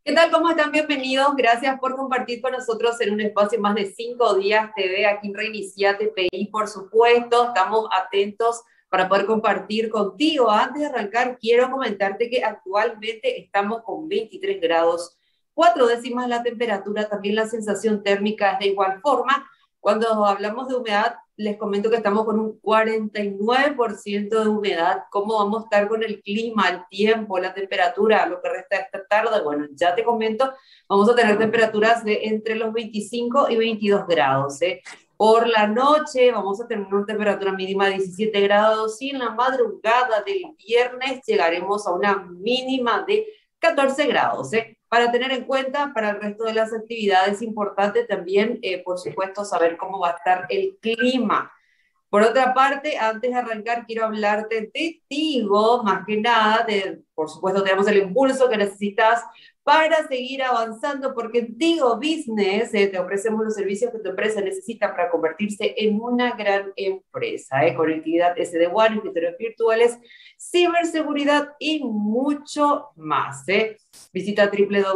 ¿Qué tal? ¿Cómo están? Bienvenidos. Gracias por compartir con nosotros en un espacio más de 5 días TV aquí en Reinicia TPI, por supuesto. Estamos atentos para poder compartir contigo. Antes de arrancar, quiero comentarte que actualmente estamos con 23 grados, 4 décimas la temperatura, también la sensación térmica es de igual forma. Cuando hablamos de humedad, les comento que estamos con un 49% de humedad. ¿Cómo vamos a estar con el clima, el tiempo, la temperatura, lo que resta de esta tarde? Bueno, ya te comento, vamos a tener temperaturas de entre los 25 y 22 grados. Por la noche vamos a tener una temperatura mínima de 17 grados y en la madrugada del viernes llegaremos a una mínima de 14 grados. Para tener en cuenta para el resto de las actividades, importante también, por supuesto, saber cómo va a estar el clima. Por otra parte, antes de arrancar, quiero hablarte de Tigo, más que nada, por supuesto, tenemos el impulso que necesitas para seguir avanzando, porque en Tigo Business te ofrecemos los servicios que tu empresa necesita para convertirse en una gran empresa. Conectividad SD-WAN, escritorios virtuales, ciberseguridad y mucho más. Visita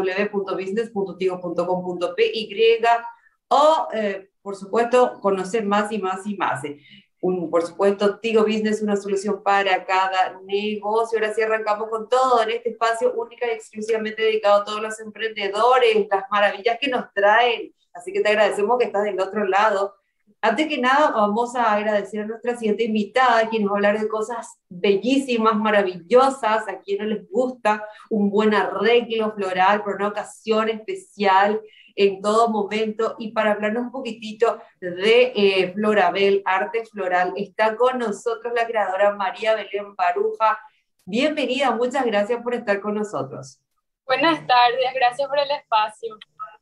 www.business.tigo.com.py o, por supuesto, conocer más y más y más. Por supuesto, Tigo Business, una solución para cada negocio. Ahora sí arrancamos con todo en este espacio única y exclusivamente dedicado a todos los emprendedores, las maravillas que nos traen. Así que te agradecemos que estás del otro lado. Antes que nada, vamos a agradecer a nuestra siguiente invitada, quien nos va a hablar de cosas bellísimas, maravillosas, a quien no les gusta un buen arreglo floral por una ocasión especial en todo momento. Y para hablarnos un poquitito de Florabel, arte floral, está con nosotros la creadora María Belén Baruja. Bienvenida, muchas gracias por estar con nosotros. Buenas tardes, gracias por el espacio.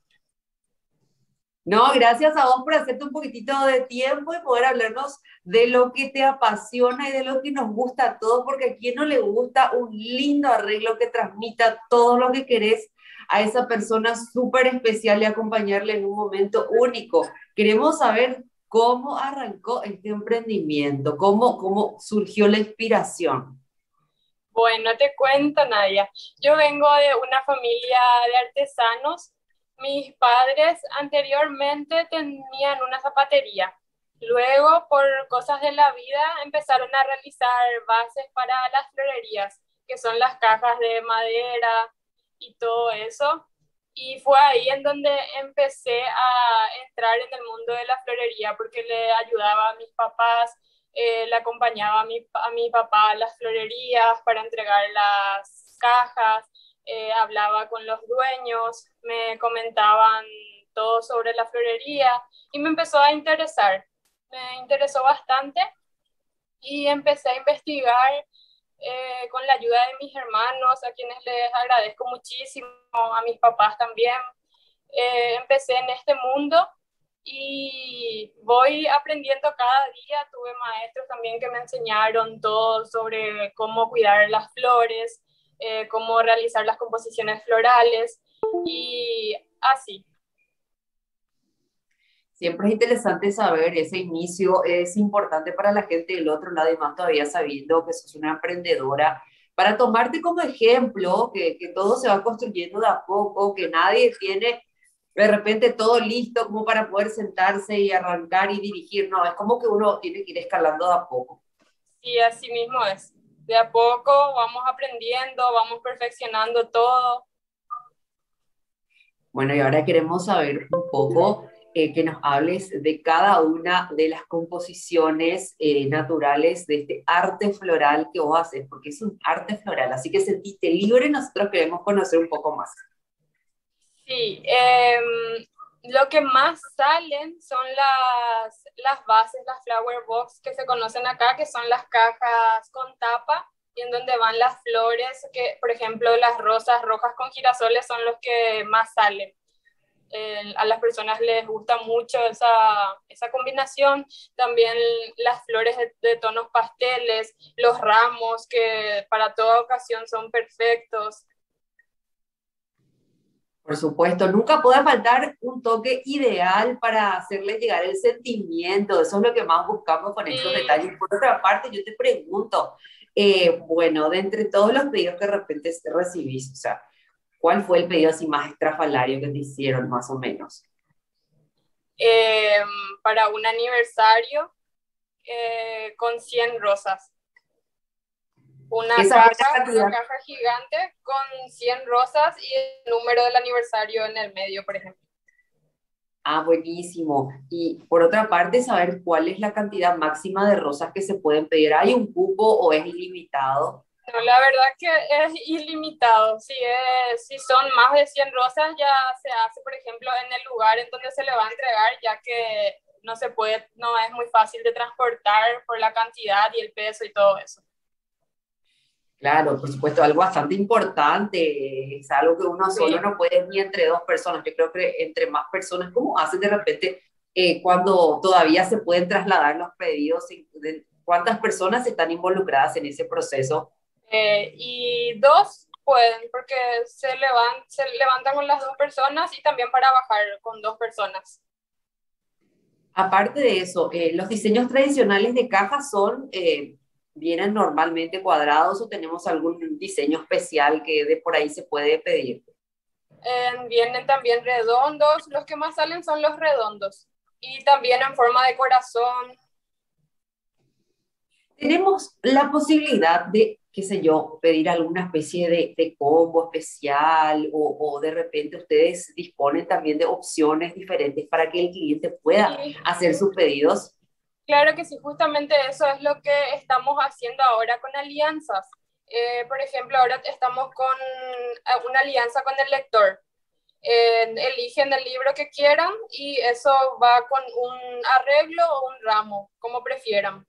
No, gracias a vos por hacerte un poquitito de tiempo y poder hablarnos de lo que te apasiona y de lo que nos gusta a todos, porque a quien no le gusta un lindo arreglo que transmita todo lo que querés a esa persona súper especial y acompañarle en un momento único. Queremos saber cómo arrancó este emprendimiento, cómo surgió la inspiración. Bueno, te cuento, Nadia. Yo vengo de una familia de artesanos. Mis padres anteriormente tenían una zapatería. Luego, por cosas de la vida, empezaron a realizar bases para las florerías, que son las cajas de madera y todo eso. Y fue ahí en donde empecé a entrar en el mundo de la florería porque le ayudaba a mis papás, le acompañaba a mi papá a las florerías para entregar las cajas, hablaba con los dueños, me comentaban todo sobre la florería y me empezó a interesar. Me interesó bastante y empecé a investigar con la ayuda de mis hermanos, a quienes les agradezco muchísimo, a mis papás también. Empecé en este mundo y voy aprendiendo cada día. Tuve maestros también que me enseñaron todo sobre cómo cuidar las flores, cómo realizar las composiciones florales y así. Siempre es interesante saber ese inicio, es importante para la gente del otro lado y más todavía sabiendo que sos una emprendedora, para tomarte como ejemplo, que todo se va construyendo de a poco, que nadie tiene de repente todo listo como para poder sentarse y arrancar y dirigir, no, es como que uno tiene que ir escalando de a poco. Y así mismo es. De a poco vamos aprendiendo, vamos perfeccionando todo. Bueno, y ahora queremos saber un poco, que nos hables de cada una de las composiciones naturales de este arte floral que vos haces, porque es un arte floral, así que sentiste libre, nosotros queremos conocer un poco más. Sí, lo que más salen son las bases, las flower box que se conocen acá, que son las cajas con tapa y en donde van las flores, que por ejemplo las rosas rojas con girasoles son los que más salen. A las personas les gusta mucho esa combinación. También las flores de tonos pasteles, los ramos que para toda ocasión son perfectos. Por supuesto, nunca puede faltar un toque ideal para hacerle llegar el sentimiento, eso es lo que más buscamos con estos Y detalles. Por otra parte, yo te pregunto, bueno, de entre todos los pedidos que de repente recibís, o sea, ¿Cuál fue el pedido así más estrafalario que te hicieron, más o menos? Eh, para un aniversario con 100 rosas. Esa fue la Una cantidad. caja gigante con 100 rosas y el número del aniversario en el medio, por ejemplo. Ah, buenísimo. Y por otra parte, saber cuál es la cantidad máxima de rosas que se pueden pedir. ¿Hay un cupo o es ilimitado? No, la verdad que es ilimitado. Si son más de 100 rosas, ya se hace, por ejemplo, en el lugar en donde se le va a entregar, ya que no se puede, no es muy fácil de transportar por la cantidad y el peso y todo eso. Claro, por supuesto, algo bastante importante, es algo que uno solo Sí. no puede ni entre dos personas. Yo creo que entre más personas, ¿cómo hacen de repente cuando todavía se pueden trasladar los pedidos? ¿Cuántas personas están involucradas en ese proceso? Y dos pueden, porque se levantan con las dos personas y también para bajar con dos personas. Aparte de eso, los diseños tradicionales de cajas vienen normalmente cuadrados o tenemos algún diseño especial que de por ahí se puede pedir. Vienen también redondos, los que más salen son los redondos. Y también en forma de corazón. Tenemos la posibilidad de, qué sé yo, pedir alguna especie de combo especial o de repente ustedes disponen también de opciones diferentes para que el cliente pueda Sí, hacer sus pedidos. claro que sí, justamente eso es lo que estamos haciendo ahora con alianzas. Por ejemplo, ahora estamos con una alianza con el lector. Eligen el libro que quieran y eso va con un arreglo o un ramo, como prefieran.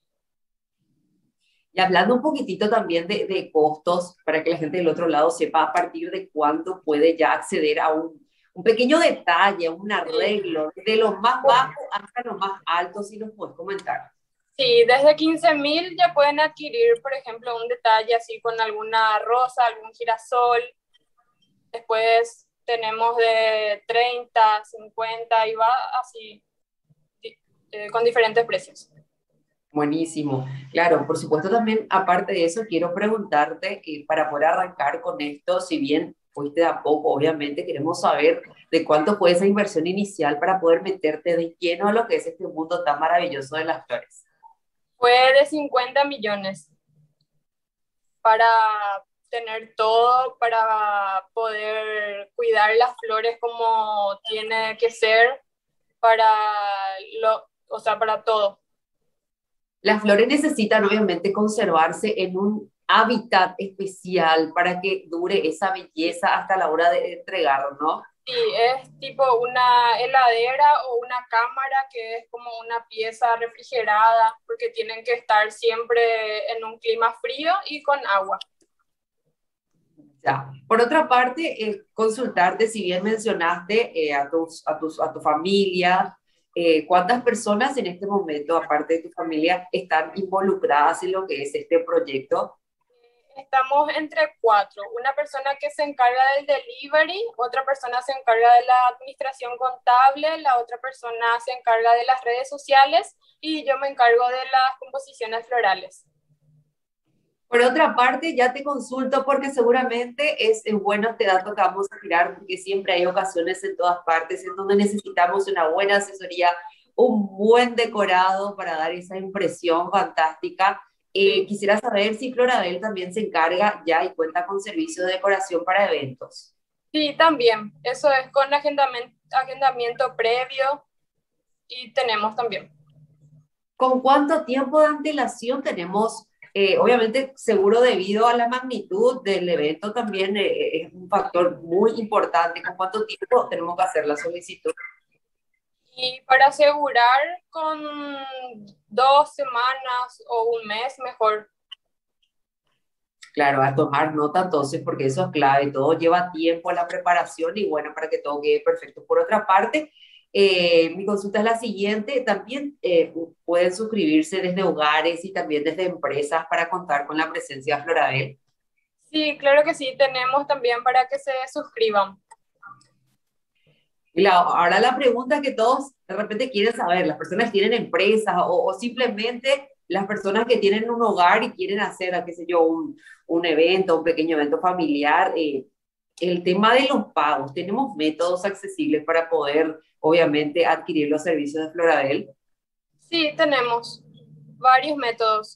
Y hablando un poquitito también de costos, para que la gente del otro lado sepa a partir de cuánto puede ya acceder a un pequeño detalle, un Sí. arreglo, de lo más bajo hasta lo más alto, si nos puedes comentar. Sí, desde 15.000 ya pueden adquirir, por ejemplo, un detalle así con alguna rosa, algún girasol. Después tenemos de 30, 50 y va así, con diferentes precios. Buenísimo. Claro, por supuesto también, aparte de eso, quiero preguntarte, para poder arrancar con esto, si bien fuiste de a poco, obviamente queremos saber de cuánto fue esa inversión inicial para poder meterte de lleno a lo que es este mundo tan maravilloso de las flores. Fue de 50 millones para tener todo, para poder cuidar las flores como tiene que ser, para o sea, para todo. Las flores necesitan obviamente conservarse en un hábitat especial para que dure esa belleza hasta la hora de entregar, ¿no? Sí, es tipo una heladera o una cámara que es como una pieza refrigerada porque tienen que estar siempre en un clima frío y con agua. Ya. Por otra parte, consultarte, si bien mencionaste a tu familia, ¿cuántas personas en este momento, aparte de tu familia, están involucradas en lo que es este proyecto? Estamos entre cuatro, una persona que se encarga del delivery, otra persona se encarga de la administración contable, la otra persona se encarga de las redes sociales y yo me encargo de las composiciones florales. Por otra parte, ya te consulto porque seguramente es bueno este dato que vamos a tirar, porque siempre hay ocasiones en todas partes en donde necesitamos una buena asesoría, un buen decorado para dar esa impresión fantástica. Sí. Quisiera saber si Florabel también se encarga ya y cuenta con servicio de decoración para eventos. Sí, también. Eso es con agendamiento previo y tenemos también. ¿Con cuánto tiempo de antelación tenemos? Obviamente, seguro debido a la magnitud del evento también es un factor muy importante. ¿Con cuánto tiempo tenemos que hacer la solicitud? Y para asegurar con 2 semanas o un mes, mejor. Claro, a tomar nota entonces, porque eso es clave, todo lleva tiempo la preparación y bueno, para que todo quede perfecto. Por otra parte, mi consulta es la siguiente, también pueden suscribirse desde hogares y también desde empresas para contar con la presencia de Florabel. Sí, claro que sí, tenemos también para que se suscriban. Y ahora la pregunta que todos de repente quieren saber, las personas que tienen empresas o simplemente las personas que tienen un hogar y quieren hacer, qué sé yo, un evento, un pequeño evento familiar, el tema de los pagos. ¿Tenemos métodos accesibles para poder, obviamente, adquirir los servicios de Floravel? Sí, tenemos varios métodos.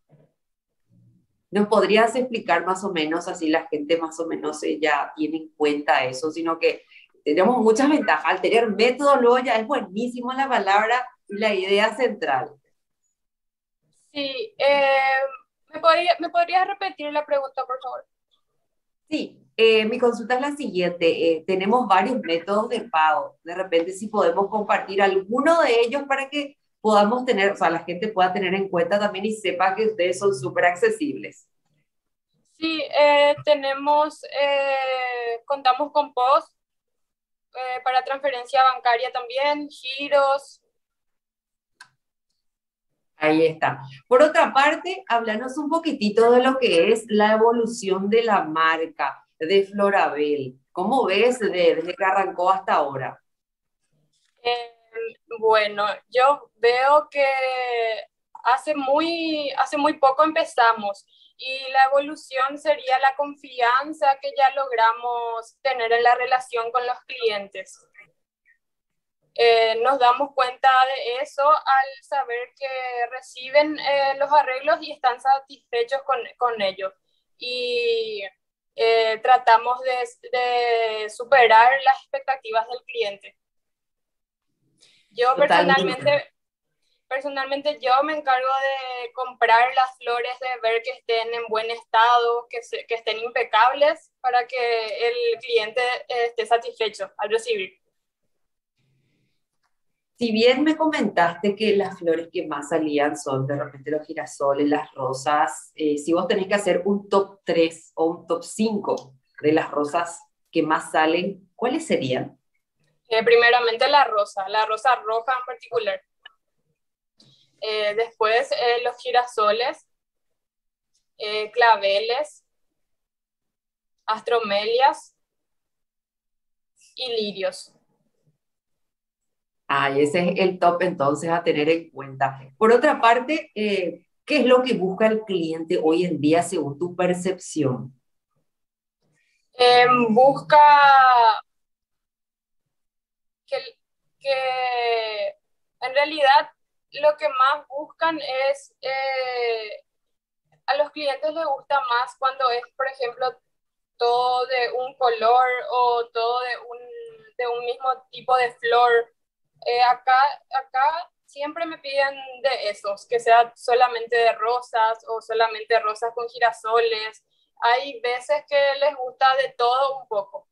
¿Nos podrías explicar más o menos, así la gente más o menos ya tiene en cuenta eso, sino que tenemos muchas ventajas? Al tener método, luego ya es buenísimo la palabra y la idea central. Sí, ¿me podrías repetir la pregunta, por favor? Sí, mi consulta es la siguiente. Tenemos varios métodos de pago. De repente, si podemos compartir alguno de ellos para que podamos tener, o sea, la gente pueda tener en cuenta también y sepa que ustedes son súper accesibles. Sí, contamos con POS para transferencia bancaria también, giros. Ahí está. Por otra parte, háblanos un poquitito de lo que es la evolución de la marca de Floravel. ¿Cómo ves desde que arrancó hasta ahora? Eh, bueno, yo veo que hace muy poco empezamos y la evolución sería la confianza que ya logramos tener en la relación con los clientes. Nos damos cuenta de eso al saber que reciben los arreglos y están satisfechos con ellos. Y tratamos de superar las expectativas del cliente. Yo Totalmente. personalmente yo me encargo de comprar las flores, de ver que estén en buen estado, que estén impecables para que el cliente esté satisfecho al recibir. Si bien me comentaste que las flores que más salían son de repente los girasoles, las rosas, si vos tenés que hacer un top 3 o un top 5 de las rosas que más salen, ¿cuáles serían? Primeramente la rosa roja en particular. Después los girasoles, claveles, astromelias y lirios. Ah, y ese es el top entonces a tener en cuenta. Por otra parte, ¿qué es lo que busca el cliente hoy en día según tu percepción? Busca que, que en realidad lo que más buscan es, a los clientes les gusta más cuando es, por ejemplo, todo de un color o todo de un mismo tipo de flor. Acá siempre me piden de esos, que sea solamente de rosas o solamente rosas con girasoles. Hay veces que les gusta de todo un poco.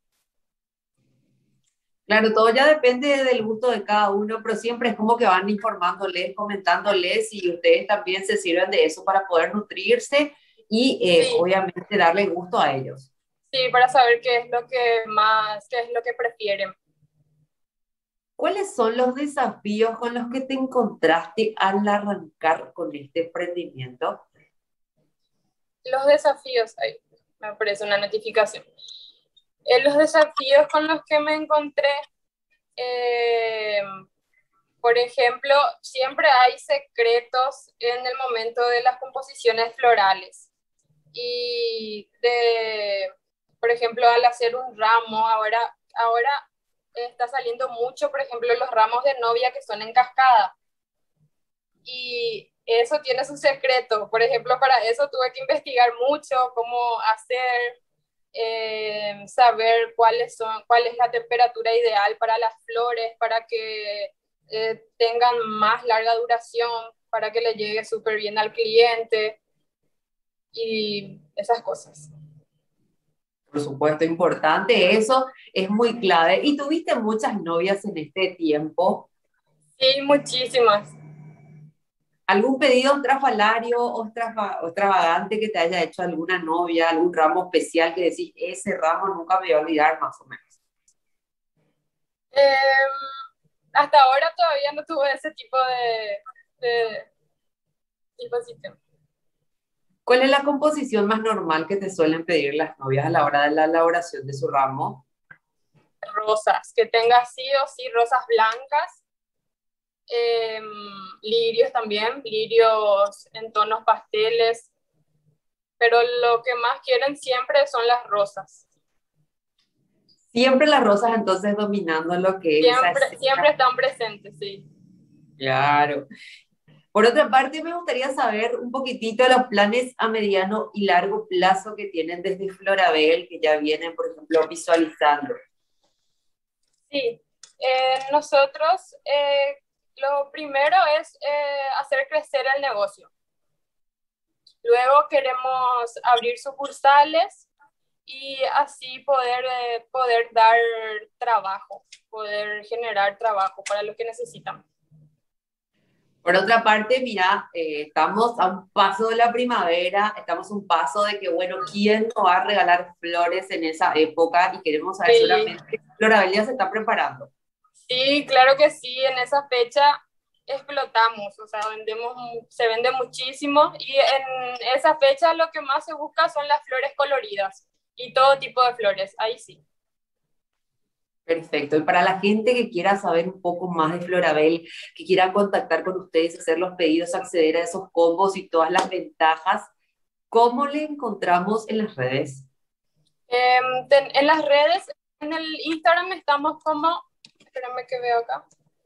Claro, todo ya depende del gusto de cada uno, pero siempre es como que van informándoles, comentándoles y ustedes también se sirven de eso para poder nutrirse y Sí, obviamente darle gusto a ellos. sí, para saber qué es lo que más, qué es lo que prefieren. ¿Cuáles son los desafíos con los que te encontraste al arrancar con este emprendimiento? Los desafíos, ay, me aparece una notificación. Los desafíos con los que me encontré, eh, por ejemplo, siempre hay secretos en el momento de las composiciones florales. Por ejemplo, al hacer un ramo, ahora está saliendo mucho, por ejemplo, los ramos de novia que son en cascada. Y eso tiene su secreto. Por ejemplo, para eso tuve que investigar mucho cómo hacer, saber cuál es la temperatura ideal para las flores, para que tengan más larga duración, para que le llegue súper bien al cliente y esas cosas. Por supuesto, importante, eso es muy clave. ¿Y tuviste muchas novias en este tiempo? Sí, muchísimas. ¿Algún pedido estrafalario o o extravagante que te haya hecho alguna novia, algún ramo especial que decís, ese ramo nunca me voy a olvidar más o menos? Eh, Hasta ahora todavía no tuve ese tipo de tipo de sistema. ¿Cuál es la composición más normal que te suelen pedir las novias a la hora de la elaboración de su ramo? Rosas, que tenga sí o sí rosas blancas, eh, lirios también, lirios en tonos pasteles, pero lo que más quieren siempre son las rosas. Siempre las rosas entonces dominando lo que es esa Siempre, siempre escena. están presentes, sí. Claro. Por otra parte, me gustaría saber un poquitito de los planes a mediano y largo plazo que tienen desde Florabel, que ya vienen, por ejemplo, visualizando. Sí, nosotros lo primero es hacer crecer el negocio. Luego queremos abrir sucursales y así poder dar trabajo, poder generar trabajo para los que necesitan. Por otra parte, mira, estamos a un paso de la primavera, estamos a un paso de que, bueno, ¿quién no va a regalar flores en esa época? Y queremos saber Sí, seguramente, Florabel ya se está preparando. sí, claro que sí, en esa fecha explotamos, o sea, se vende muchísimo y en esa fecha lo que más se busca son las flores coloridas y todo tipo de flores, ahí sí. Perfecto. Y para la gente que quiera saber un poco más de Florabel, que quiera contactar con ustedes, hacer los pedidos, acceder a esos combos y todas las ventajas, ¿cómo le encontramos en las redes? En las redes, en el Instagram estamos como, espérame que veo acá.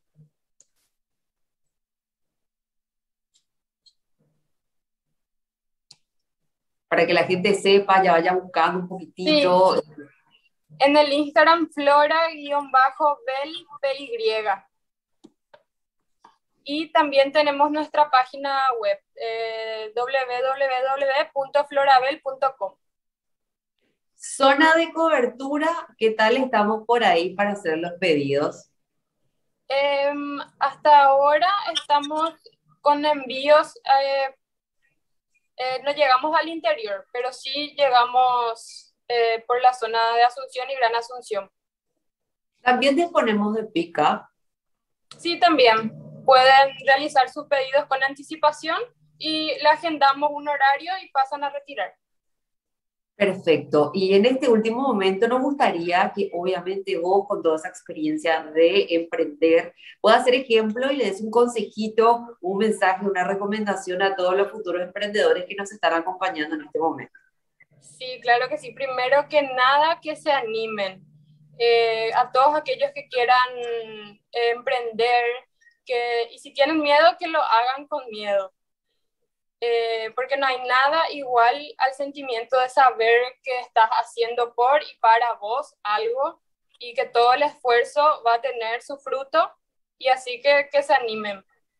Para que la gente sepa, ya vaya buscando un Sí, poquitito. en el Instagram flora-bel-py. Y también tenemos nuestra página web, www.florabel.com. Zona de cobertura, ¿qué tal estamos por ahí para hacer los pedidos? Hasta ahora estamos con envíos, no llegamos al interior, pero sí llegamos por la zona de Asunción y Gran Asunción. También disponemos de pick-up. Sí, también pueden realizar sus pedidos con anticipación y le agendamos un horario y pasan a retirar. Perfecto. Y en este último momento nos gustaría que obviamente vos con toda esa experiencia de emprender puedas ser ejemplo y le des un consejito, un mensaje, una recomendación a todos los futuros emprendedores que nos están acompañando en este momento. Sí, claro que sí. Primero que nada, que se animen. A todos aquellos que quieran emprender, y si tienen miedo, que lo hagan con miedo. Porque no hay nada igual al sentimiento de saber que estás haciendo por y para vos algo y que todo el esfuerzo va a tener su fruto y así que se animen.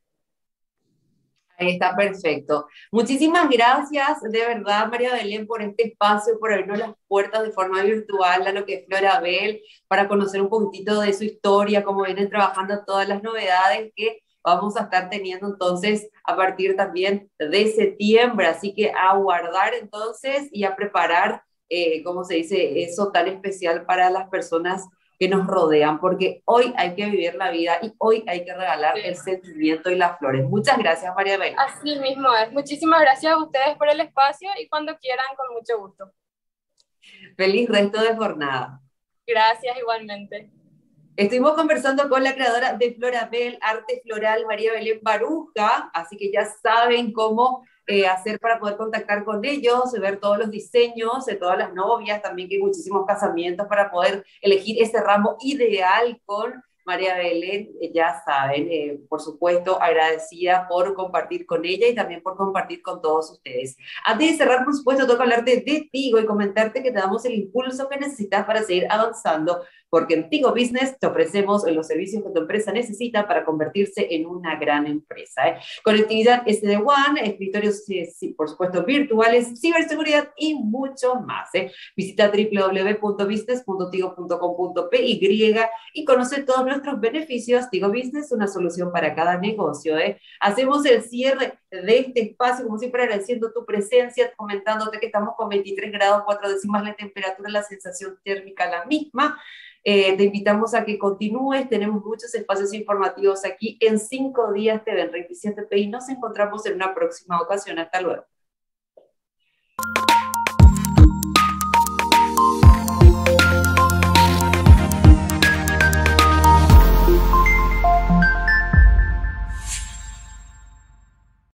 Ahí está perfecto. Muchísimas gracias de verdad, María Belén, por este espacio, por abrirnos las puertas de forma virtual a lo que es Florabel, para conocer un poquitito de su historia, cómo vienen trabajando todas las novedades que vamos a estar teniendo entonces a partir también de septiembre. Así que a guardar entonces y a preparar, ¿cómo se dice? Eso tan especial para las personas que nos rodean, porque hoy hay que vivir la vida y hoy hay que regalar el Sí. sentimiento y las flores. Muchas gracias, María Belén. Así mismo es. Muchísimas gracias a ustedes por el espacio y cuando quieran, con mucho gusto. Feliz resto de jornada. Gracias igualmente. Estuvimos conversando con la creadora de Florabel, Arte Floral, María Belén Baruja, así que ya saben cómo hacer para poder contactar con ellos, ver todos los diseños de todas las novias, también que hay muchísimos casamientos para poder elegir ese ramo ideal con María Belén, ya saben, por supuesto, agradecida por compartir con ella y también por compartir con todos ustedes. Antes de cerrar, por supuesto, tengo que hablarte de Tigo y comentarte que te damos el impulso que necesitas para seguir avanzando, porque en Tigo Business te ofrecemos los servicios que tu empresa necesita para convertirse en una gran empresa. Conectividad SD-WAN, escritorios, por supuesto, virtuales, ciberseguridad y mucho más. Visita www.business.tigo.com.py y conoce todos nuestros beneficios. Tigo Business, una solución para cada negocio. Hacemos el cierre de este espacio, como siempre, agradeciendo tu presencia, comentándote que estamos con 23 grados 4 décimas la temperatura, la sensación térmica la misma. Te invitamos a que continúes, tenemos muchos espacios informativos aquí en 5 días TV en 27 y nos encontramos en una próxima ocasión. Hasta luego.